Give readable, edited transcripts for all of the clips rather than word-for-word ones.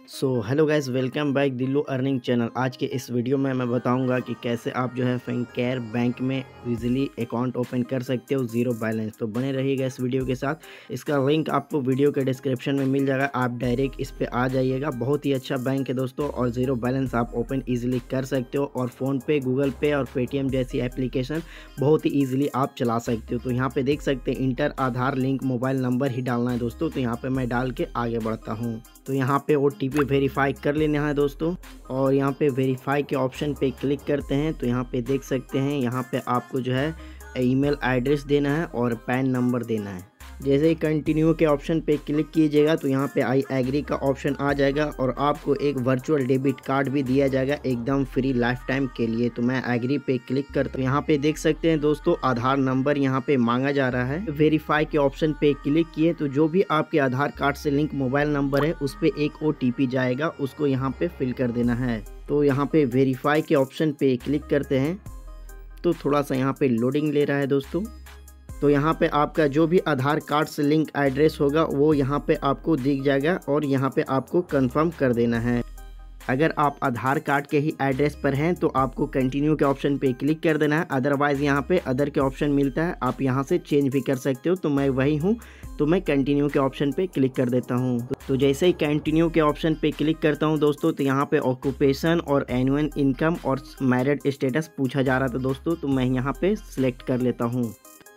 Hello guys, welcome back Dillu earning channel. आज के इस वीडियो में मैं बताऊंगा कि कैसे आप जो है फिनकेयर बैंक में इजीली अकाउंट ओपन कर सकते हो ज़ीरो बैलेंस। तो बने रहिएगा इस वीडियो के साथ। इसका लिंक आपको वीडियो के डिस्क्रिप्शन में मिल जाएगा, आप डायरेक्ट इस पर आ जाइएगा। बहुत ही अच्छा बैंक है दोस्तों, और ज़ीरो बैलेंस आप ओपन ईजिली कर सकते हो। और फ़ोनपे, गूगल पे और पेटीएम जैसी एप्लीकेशन बहुत ही ईजिली आप चला सकते हो। तो यहाँ पर देख सकते हैं enter Aadhaar link mobile number ही डालना है दोस्तों। तो यहाँ पर मैं डाल के आगे बढ़ता हूँ। तो यहाँ पे OTP वेरीफाई कर लेना है दोस्तों, और यहाँ पे वेरीफाई के ऑप्शन पे क्लिक करते हैं। तो यहाँ पे देख सकते हैं, यहाँ पे आपको जो है ईमेल एड्रेस देना है और पैन नंबर देना है। जैसे ही कंटिन्यू के ऑप्शन पे क्लिक कीजिएगा तो यहाँ पे आई एग्री का ऑप्शन आ जाएगा, और आपको एक वर्चुअल डेबिट कार्ड भी दिया जाएगा एकदम फ्री लाइफ टाइम के लिए। तो मैं एग्री पे क्लिक करता हूँ। यहाँ पे देख सकते हैं दोस्तों, आधार नंबर यहाँ पे मांगा जा रहा है। वेरीफाई के ऑप्शन पे क्लिक किए तो जो भी आपके आधार कार्ड से लिंक मोबाइल नंबर है उस पर एक OTP जाएगा, उसको यहाँ पे फिल कर देना है। तो यहाँ पे वेरीफाई के ऑप्शन पे क्लिक करते हैं तो थोड़ा सा यहाँ पे लोडिंग ले रहा है दोस्तों। तो यहाँ पे आपका जो भी आधार कार्ड से लिंक एड्रेस होगा वो यहाँ पे आपको दिख जाएगा, और यहाँ पे आपको कंफर्म कर देना है। अगर आप आधार कार्ड के ही एड्रेस पर हैं तो आपको कंटिन्यू के ऑप्शन पे क्लिक कर देना है। अदरवाइज़ यहाँ पे अदर के ऑप्शन मिलता है, आप यहाँ से चेंज भी कर सकते हो। तो मैं वही हूँ, तो मैं कंटिन्यू के ऑप्शन पे क्लिक कर देता हूँ। तो जैसे ही कंटिन्यू के ऑप्शन पे क्लिक करता हूँ दोस्तों, तो यहाँ पे ऑक्यूपेशन और एनुअल इनकम और मैरिड स्टेटस पूछा जा रहा था दोस्तों। तो मैं यहाँ पे सिलेक्ट कर लेता हूँ।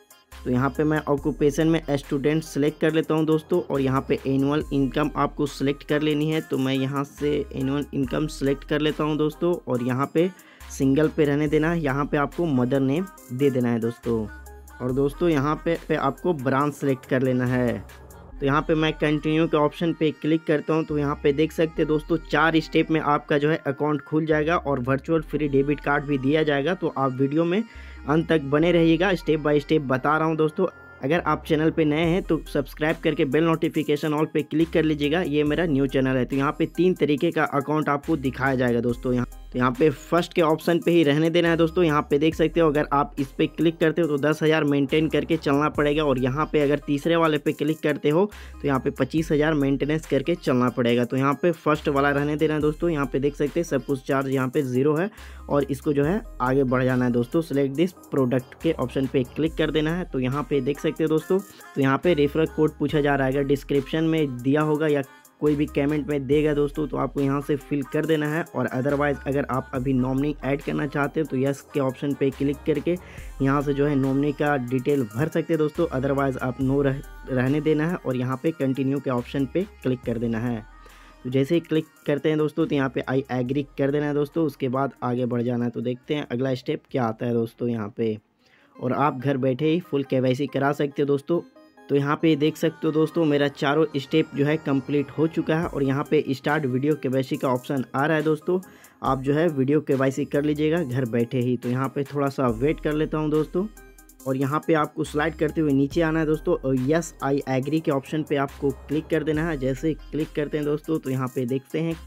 तो यहाँ पे मैं ऑक्यूपेशन में स्टूडेंट सेलेक्ट कर लेता हूँ दोस्तों, और यहाँ पे एनुअल इनकम आपको सिलेक्ट कर लेनी है। तो मैं यहाँ से एनुअल इनकम सेलेक्ट कर लेता हूँ दोस्तों, और यहाँ पे सिंगल पे रहने देना है। यहाँ पे आपको मदर नेम दे देना है दोस्तों, और दोस्तों यहाँ पे आपको ब्रांच सेलेक्ट कर लेना है। तो यहाँ पे मैं कंटिन्यू के ऑप्शन पे क्लिक करता हूँ। तो यहाँ पे देख सकते हैं दोस्तों, 4 स्टेप में आपका जो है अकाउंट खुल जाएगा और वर्चुअल फ्री डेबिट कार्ड भी दिया जाएगा। तो आप वीडियो में अंत तक बने रहिएगा, स्टेप बाय स्टेप बता रहा हूँ दोस्तों। अगर आप चैनल पे नए हैं तो सब्सक्राइब करके बेल नोटिफिकेशन ऑल पे क्लिक कर लीजिएगा, ये मेरा न्यू चैनल है। तो यहाँ पे 3 तरीके का अकाउंट आपको दिखाया जाएगा दोस्तों। यहाँ पे फर्स्ट के ऑप्शन पे ही रहने देना है दोस्तों। यहाँ पे देख सकते हो, अगर आप इस पे क्लिक करते हो तो 10,000 मेंटेन करके चलना पड़ेगा, और यहाँ पे अगर तीसरे वाले पे क्लिक करते हो तो यहाँ पे 25,000 मेंटेनेंस करके चलना पड़ेगा। तो यहाँ पे फर्स्ट वाला रहने देना है दोस्तों। यहाँ पे देख सकते हैं सब कुछ चार्ज यहाँ पे 0 है, और इसको जो है आगे बढ़ जाना है दोस्तों। सिलेक्ट दिस प्रोडक्ट के ऑप्शन पे क्लिक कर देना है। तो यहाँ पे देख सकते हो दोस्तों, तो यहाँ पे रेफरल कोड पूछा जा रहा है। अगर डिस्क्रिप्शन में दिया होगा या कोई भी कमेंट में देगा दोस्तों, तो आपको यहाँ से फिल कर देना है। और अदरवाइज़ अगर आप अभी नॉमिनी ऐड करना चाहते हो तो यस के ऑप्शन पे क्लिक करके यहाँ से जो है नॉमिनी का डिटेल भर सकते हैं दोस्तों। अदरवाइज़ आप नो रहने देना है, और यहाँ पे कंटिन्यू के ऑप्शन पे क्लिक कर देना है। तो जैसे ही क्लिक करते हैं दोस्तों, तो यहाँ पे आई एग्री कर देना है दोस्तों। उसके बाद आगे बढ़ जाना है। तो देखते हैं अगला स्टेप क्या आता है दोस्तों यहाँ पे, और आप घर बैठे ही फुल KYC करा सकते हो दोस्तों। तो यहाँ पे देख सकते हो दोस्तों, मेरा चारों स्टेप जो है कंप्लीट हो चुका है, और यहाँ पे स्टार्ट वीडियो KYC का ऑप्शन आ रहा है दोस्तों। आप जो है वीडियो KYC कर लीजिएगा घर बैठे ही। तो यहाँ पे थोड़ा सा वेट कर लेता हूँ दोस्तों, और यहाँ पे आपको स्लाइड करते हुए नीचे आना है दोस्तों, और यस आई एग्री के ऑप्शन पे आपको क्लिक कर देना है। जैसे क्लिक करते हैं दोस्तों, तो यहाँ पे देखते हैं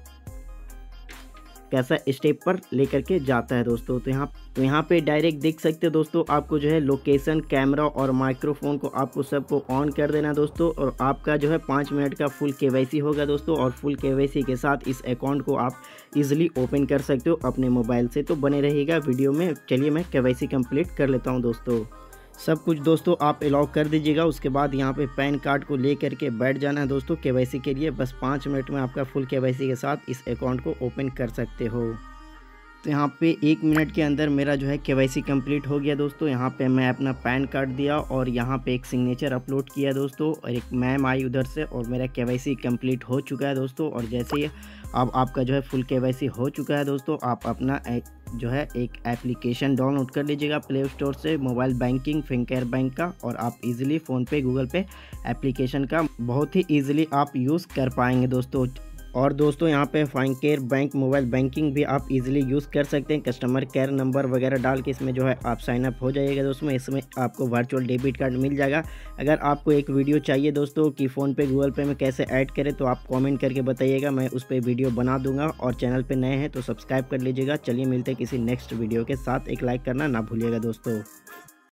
कैसा स्टेप पर लेकर के जाता है दोस्तों। तो यहाँ पे डायरेक्ट देख सकते हो दोस्तों, आपको जो है लोकेशन, कैमरा और माइक्रोफोन को आपको सबको ऑन कर देना है दोस्तों। और आपका जो है 5 मिनट का फुल KYC होगा दोस्तों, और फुल KYC के साथ इस अकाउंट को आप इजीली ओपन कर सकते हो अपने मोबाइल से। तो बने रहिएगा वीडियो में। चलिए मैं KYC कंप्लीट कर लेता हूँ दोस्तों। सब कुछ दोस्तों आप अलाउ कर दीजिएगा। उसके बाद यहाँ पे पैन कार्ड को ले करके बैठ जाना है दोस्तों KYC के लिए। बस 5 मिनट में आपका फुल KYC के साथ इस अकाउंट को ओपन कर सकते हो। तो यहाँ पे 1 मिनट के अंदर मेरा जो है KYC कंप्लीट हो गया दोस्तों। यहाँ पे मैं अपना पैन कार्ड दिया, और यहाँ पे एक सिग्नेचर अपलोड किया दोस्तों, और एक मैम आई उधर से, और मेरा KYC कंप्लीट हो चुका है दोस्तों। और जैसे ही अब आपका जो है फुल KYC हो चुका है दोस्तों, आप अपना जो है एक एप्लीकेशन डाउनलोड कर लीजिएगा प्ले स्टोर से, मोबाइल बैंकिंग फिनकेयर बैंक का, और आप easily PhonePe, Google Pay application का बहुत ही ईजिली आप यूज़ कर पाएंगे दोस्तों। और दोस्तों यहाँ पे फिनकेयर बैंक मोबाइल बैंकिंग भी आप इजीली यूज़ कर सकते हैं। कस्टमर केयर नंबर वगैरह डाल के इसमें जो है आप साइन अप हो जाइएगा दोस्तों। इसमें आपको वर्चुअल डेबिट कार्ड मिल जाएगा। अगर आपको एक वीडियो चाहिए दोस्तों कि फ़ोनपे, गूगल पे में कैसे ऐड करें, तो आप कमेंट करके बताइएगा, मैं उस पर वीडियो बना दूंगा। और चैनल पर नए हैं तो सब्सक्राइब कर लीजिएगा। चलिए मिलते हैं किसी नेक्स्ट वीडियो के साथ। एक लाइक करना ना भूलिएगा दोस्तों।